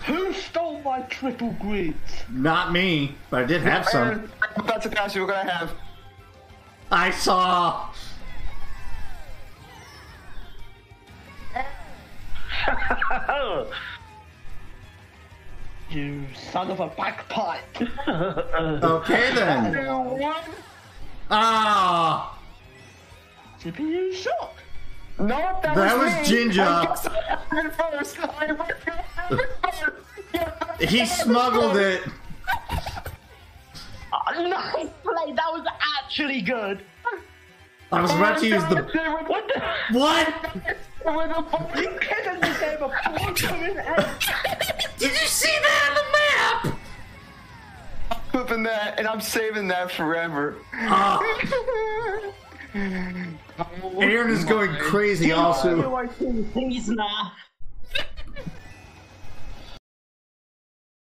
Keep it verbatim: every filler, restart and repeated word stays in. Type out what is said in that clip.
Who stole my triple grids? Not me, but I did have some. Aaron, I'm about to pass you. We're gonna have. I saw. You son of a bagpipe. Okay then. Ah. C P U shock. No, that, That was, was me. Ginja. I guess I had it first. I went first. Yeah, He smuggled it. Oh, nice play. That was actually good. I was about to use the. What the? What? You couldn't just have a poor coming out. Did you see that on the map? I'm flipping that, and I'm saving that forever. Uh, Aaron is going crazy also. He's not.